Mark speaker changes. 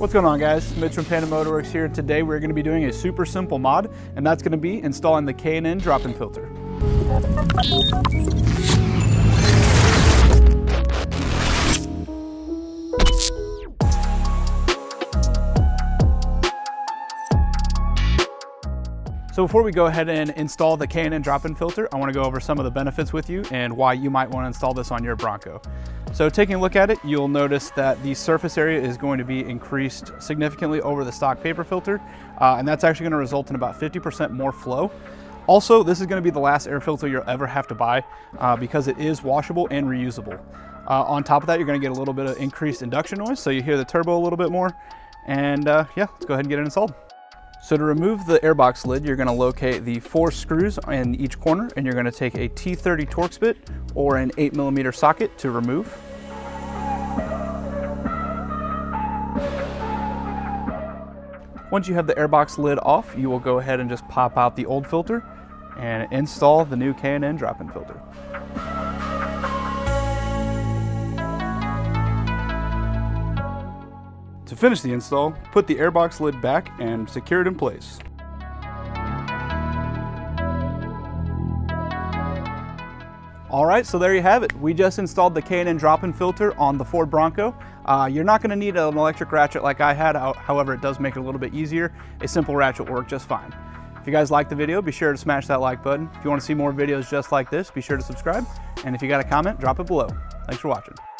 Speaker 1: What's going on, guys? Mitch from Panda Motorworks here. Today we're going to be doing a super simple mod, and that's going to be installing the K&N drop-in filter. So before we go ahead and install the K&N drop-in filter, I want to go over some of the benefits with you and why you might want to install this on your Bronco. So taking a look at it, you'll notice that the surface area is going to be increased significantly over the stock paper filter, and that's actually going to result in about 50% more flow. Also, this is going to be the last air filter you'll ever have to buy because it is washable and reusable. On top of that, you're going to get a little bit of increased induction noise, so you hear the turbo a little bit more. And yeah, let's go ahead and get it installed. So to remove the airbox lid, you're going to locate the 4 screws in each corner, and you're going to take a T30 Torx bit or an 8mm socket to remove. Once you have the airbox lid off, you will go ahead and just pop out the old filter and install the new K&N drop-in filter. To finish the install, put the airbox lid back and secure it in place. Alright, so there you have it. We just installed the K&N drop-in filter on the Ford Bronco. You're not going to need an electric ratchet like I had, however it does make it a little bit easier. A simple ratchet will work just fine. If you guys liked the video, be sure to smash that like button. If you want to see more videos just like this, be sure to subscribe. And if you got a comment, drop it below. Thanks for watching.